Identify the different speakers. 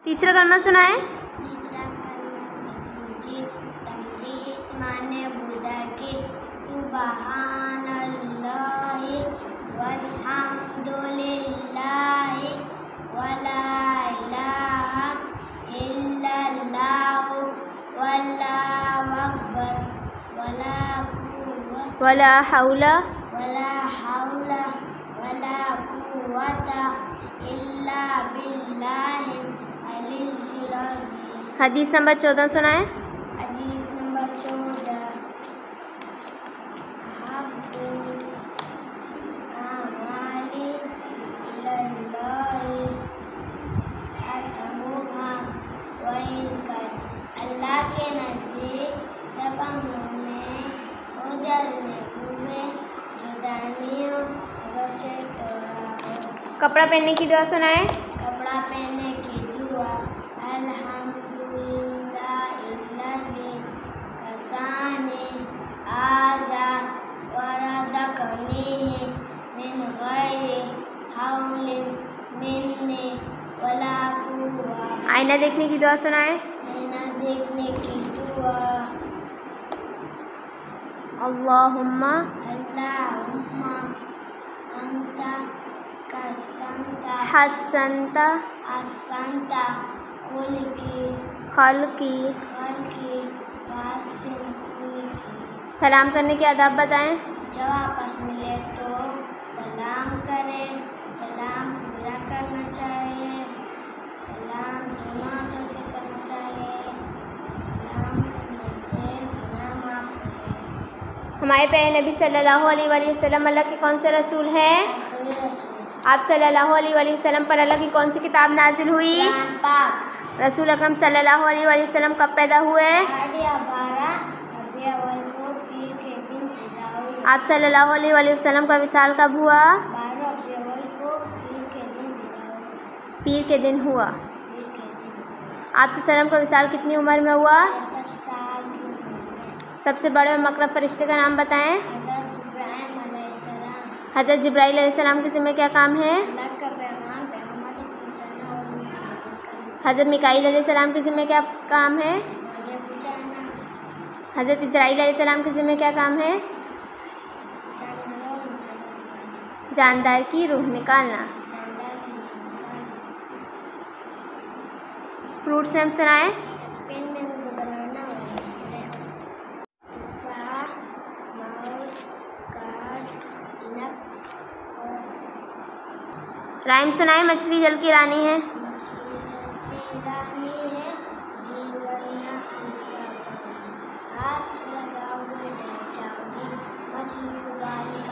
Speaker 1: तीसरा कलमा सुनाएं।
Speaker 2: तीसरा कलमा तमजीद माने बुज़ुर्गी, सुबहानल्लाहि वल्हम्दुलिल्लाहि वला इलाहा इल्लल्लाहु वल्लाहु अकबर
Speaker 1: वला हौला
Speaker 2: वला कुव्वता इल्ला बिल्लाहिल अलिय्यिल अज़ीम।
Speaker 1: हदीस नंबर 14 सुनाएं।
Speaker 2: हदीस नंबर 14 अहब्बुल अमाली इलल्लाहि अदमुहा व इन कर। अल्लाह के नज़दीक सब अमलों में उजल में हुए जो दानियों से तोड़ा हो।
Speaker 1: कपड़ा पहनने की दुआ सुनाएं।
Speaker 2: कपड़ा पहनने की दुआ अल्हम्दुलिल्लाहिल्लज़ी कसानी आज़ा वरज़क़नी मिन गैरि हौलिन मिन्नी वला कुव्वा।
Speaker 1: आईना देखने की दुआ सुनाएं।
Speaker 2: आईना देखने की दुआ
Speaker 1: अल्लाहुम्मा
Speaker 2: अंता
Speaker 1: हसनता खल्की
Speaker 2: वासिन खुल्की।
Speaker 1: सलाम करने के आदाब बताएं।
Speaker 2: जब आपस मिले तो सलाम करें, सलाम पूरा करना चाहिए, सलाम दोनों हाथों से करना चाहिए, सलाम करने से गुनाह माफ होते हैं।
Speaker 1: हमारे प्यारे नबी सल्लल्लाहु अलैहि वसल्लम अल्लाह के कौन से रसूल हैं?
Speaker 2: आखिरी रसूल।
Speaker 1: आप सल्लल्लाहु अलैहि वसल्लम पर अल्लाह की कौन सी किताब नाजिल हुई?
Speaker 2: कुरान पाक।
Speaker 1: रसूल अकरम सल्लल्लाहु अलैहि वसल्लम कब पैदा हुए?
Speaker 2: 12 रबीउल अव्वल को पीर के दिन पैदा हुए।
Speaker 1: आप सल्लल्लाहु अलैहि वसल्लम का विसाल कब हुआ?
Speaker 2: 12 रबीउल अव्वल को पीर के दिन पैदा हुए।
Speaker 1: पीर के दिन हुआ।
Speaker 2: पीर के दिन
Speaker 1: आप सल्लल्लाहु का विसाल कितनी उम्र में हुआ?
Speaker 2: 63 साल की उम्र में।
Speaker 1: सबसे बड़े और मकरब फरिश्ते का नाम बताएं। हज़रत जिब्राइल अलैहिस्सलाम के ज़िम्मे क्या काम है? हज़रत मिकाईल अलैहिस्सलाम के ज़िम्मे क्या काम है? हज़रत इज़राइल अलैहिस्सलाम के ज़िम्मे क्या काम है? जानदार की रूह निकालना। फ्रूट्स नेम सुनाएं। राइम सुनाएं। मछली जल की रानी है।
Speaker 2: मछली जल की रानी है, जीवन न उसका पानी। हाथ लगाओगे डर जाओगी, मछली को गाली